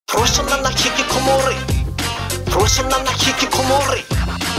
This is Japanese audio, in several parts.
プロフェッショナルな引きこもり、プロフェッショナルな引きこもり。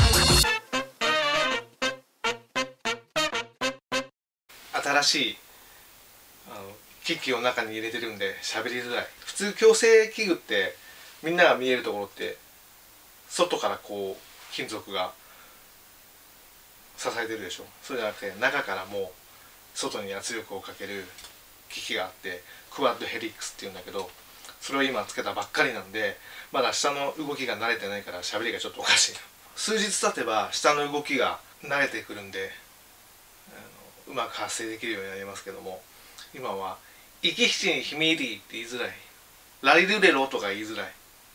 新しい機器を中に入れてるんで喋りづらい。普通矯正器具ってみんなが見えるところって外からこう金属が支えてるでしょ。そうじゃなくて中からも外に圧力をかける機器があって、クワッドヘリックスっていうんだけど、それを今つけたばっかりなんでまだ下の動きが慣れてないから喋りがちょっとおかしいな。数日経てば下の動きが慣れてくるんでうまく発声できるようになりますけども、今は「生き七にひみり」って言いづらい。ラリルレロとか言いづらい。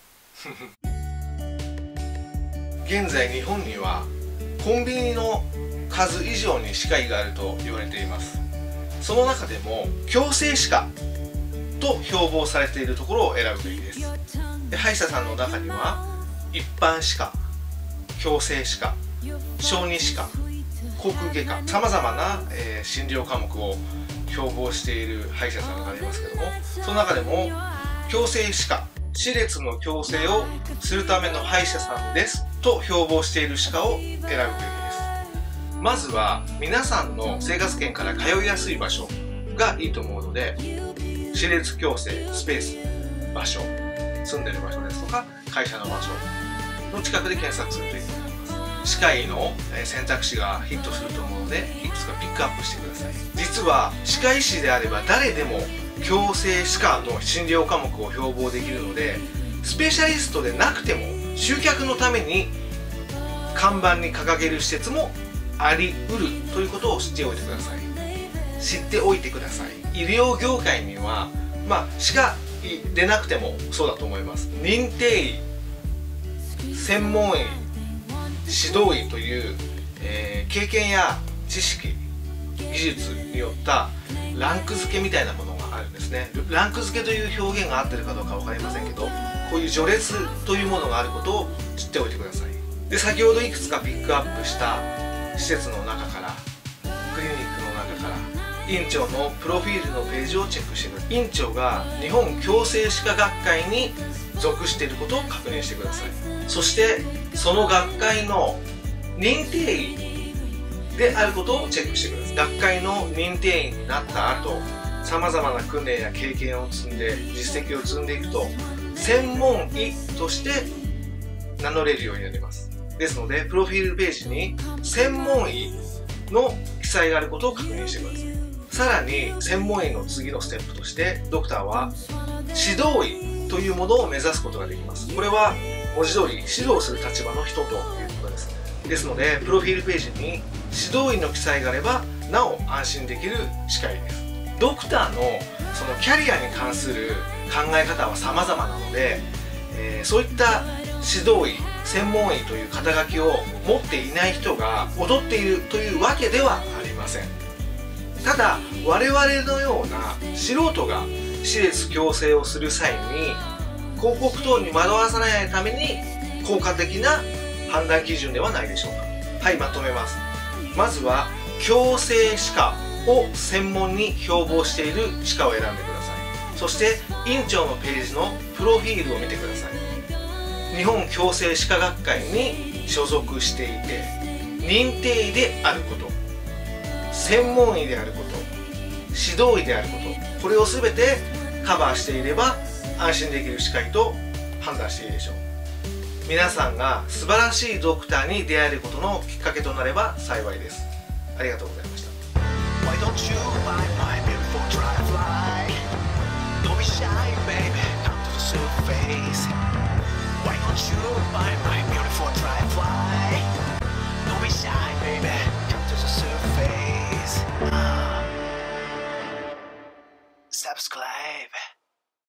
現在日本にはコンビニの数以上に歯科医があると言われています。その中でも矯正歯科と標榜されているところを選ぶべきです。で、歯医者さんの中には一般歯科、矯正歯科、小児歯科、口腔外科、さまざまな、診療科目を標榜している歯医者さんがありますけども、その中でも矯正歯科、歯列の矯正をするための歯医者さんですと標榜している歯科を選ぶべきです。まずは皆さんの生活圏から通いやすい場所がいいと思うので、歯列矯正スペース、場所、住んでる場所ですとか会社の場所の近くで検索するといいと思います。歯科医の選択肢がヒットすると思うので、いくつかピックアップしてください。実は歯科医師であれば誰でも矯正歯科の診療科目を標榜できるので、スペシャリストでなくても集客のために看板に掲げる施設もあり得るということを知っておいてください。知っておいてください。医療業界には歯科医でなくてもそうだと思います。認定医、専門医、指導医という、経験や知識、技術によったランク付けみたいなものがあるんですね。ランク付けという表現が合ってるかどうか分かりませんけど、こういう序列というものがあることを知っておいてください。で、先ほどいくつかピックアップした施設の中から、クリニックの中から院長のプロフィールのページをチェックしてください。院長が日本矯正歯科学会に属していることを確認してください。そしてその学会の認定医であることをチェックしてください。学会の認定医になった後、さまざまな訓練や経験を積んで実績を積んでいくと専門医として名乗れるようになります。ですのでプロフィールページに専門医の記載があることを確認してください。さらに専門医の次のステップとしてドクターは指導医というものを目指すことができます。これは文字通り指導する立場の人ということです。ですのでプロフィールページに指導医の記載があればなお安心できる歯科医です。ドクターのそのキャリアに関する考え方は様々なので、そういった指導医、専門医という肩書きを持っていない人が踊っているというわけではありません。ただ我々のような素人が歯列矯正をする際に広告等に惑わさないために効果的な判断基準ではないでしょうか。はい、まとめます。まずは矯正歯科を専門に標榜している歯科を選んでください。そして院長のページのプロフィールを見てください。日本矯正歯科学会に所属していて認定医であること、専門医であること、指導医であること、これを全てカバーしていれば安心できる歯科医と判断していいでしょう。皆さんが素晴らしいドクターに出会えることのきっかけとなれば幸いです。ありがとうございました。 Why don't you buy my beautiful dragonfly? Don't be shy, baby.